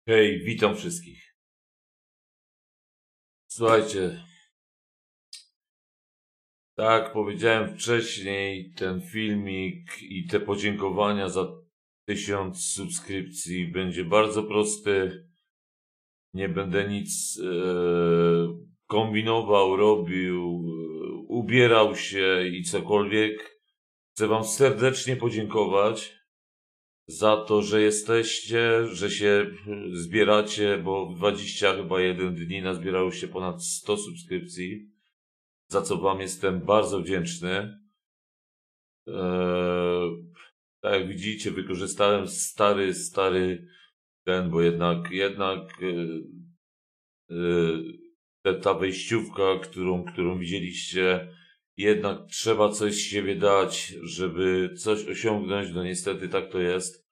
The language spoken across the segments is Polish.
Hej, witam wszystkich. Słuchajcie, tak jak powiedziałem wcześniej, ten filmik i te podziękowania za 1000 subskrypcji będzie bardzo prosty. Nie będę nic kombinował, robił, ubierał się i cokolwiek. Chcę wam serdecznie podziękować za to, że jesteście, że się zbieracie, bo w 21 dni nazbierało się ponad 100 subskrypcji, za co wam jestem bardzo wdzięczny. Tak jak widzicie, wykorzystałem stary ten, bo jednak ta wejściówka, którą widzieliście, jednak trzeba coś z siebie dać, żeby coś osiągnąć. No niestety tak to jest.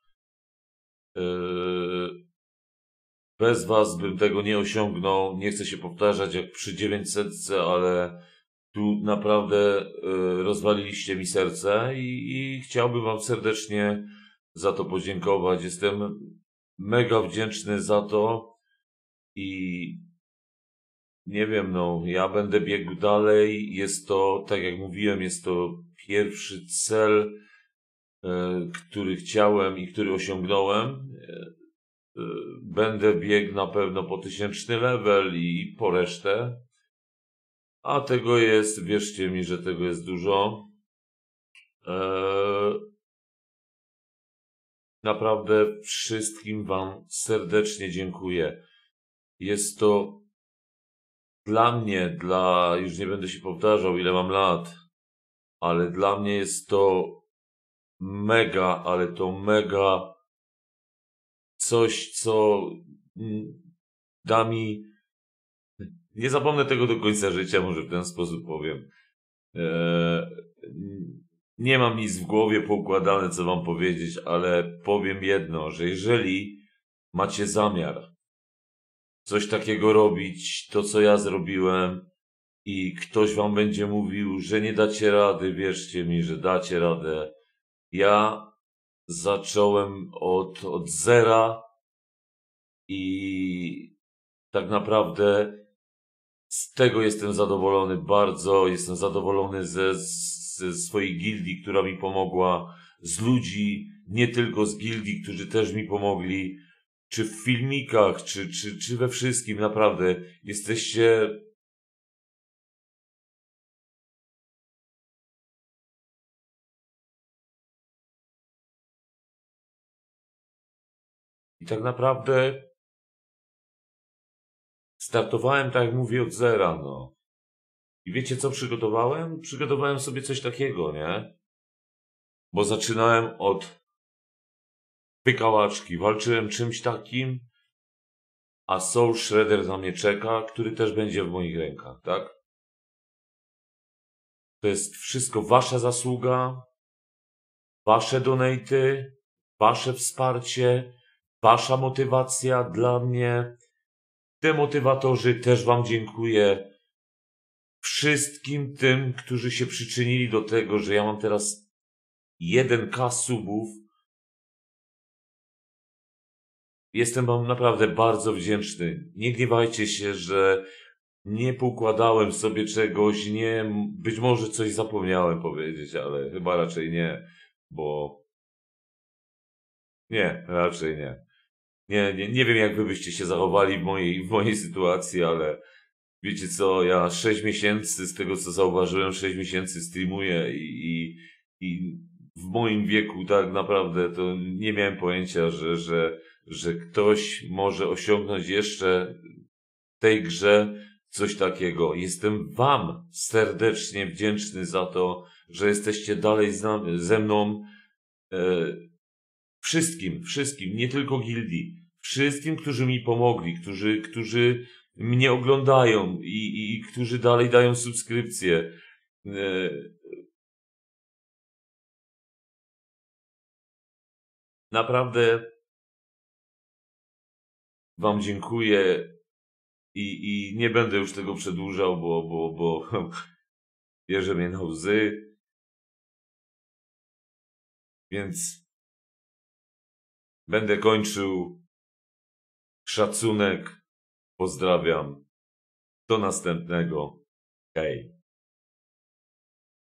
Bez was bym tego nie osiągnął. Nie chcę się powtarzać jak przy 900, ale tu naprawdę rozwaliliście mi serce i chciałbym wam serdecznie za to podziękować. Jestem mega wdzięczny za to i nie wiem, no, ja będę biegł dalej. Jest to, tak jak mówiłem, jest to pierwszy cel, który chciałem i który osiągnąłem. Będę biegł na pewno po 1000 level i po resztę. A tego jest, wierzcie mi, że tego jest dużo. Naprawdę wszystkim wam serdecznie dziękuję. Jest to dla mnie, już nie będę się powtarzał, ile mam lat, ale dla mnie jest to mega, ale to mega coś, co da mi, nie zapomnę tego do końca życia, może w ten sposób powiem. Nie mam nic w głowie poukładane, co wam powiedzieć, ale powiem jedno, że jeżeli macie zamiar coś takiego robić, to co ja zrobiłem i ktoś wam będzie mówił, że nie dacie rady, wierzcie mi, że dacie radę. Ja zacząłem od zera i tak naprawdę z tego jestem zadowolony bardzo. Jestem zadowolony ze swojej gildii, która mi pomogła, z ludzi, nie tylko z gildii, którzy też mi pomogli, czy w filmikach, czy we wszystkim, naprawdę. Jesteście i tak naprawdę startowałem, tak jak mówię, od zera, no. I wiecie, co przygotowałem? Przygotowałem sobie coś takiego, nie? Bo zaczynałem od pykałaczki, walczyłem czymś takim, a Soul Shredder na mnie czeka, który też będzie w moich rękach, tak? To jest wszystko wasza zasługa, wasze donaty, wasze wsparcie, wasza motywacja dla mnie. Demotywatorzy, też wam dziękuję. Wszystkim tym, którzy się przyczynili do tego, że ja mam teraz 1K subów. Jestem wam naprawdę bardzo wdzięczny. Nie gniewajcie się, że nie poukładałem sobie czegoś, być może coś zapomniałem powiedzieć, ale chyba raczej nie, bo nie, raczej nie. Nie wiem, jak wy byście się zachowali w mojej sytuacji, ale wiecie co, ja 6 miesięcy, z tego co zauważyłem, 6 miesięcy streamuję i w moim wieku tak naprawdę to nie miałem pojęcia, że ktoś może osiągnąć jeszcze w tej grze coś takiego. Jestem wam serdecznie wdzięczny za to, że jesteście dalej ze mną. Wszystkim, nie tylko gildii. Wszystkim, którzy mi pomogli, którzy mnie oglądają i którzy dalej dają subskrypcje. Naprawdę wam dziękuję i nie będę już tego przedłużał, bo bierze mnie na łzy. Więc będę kończył. szacunek. Pozdrawiam. Do następnego. Hej.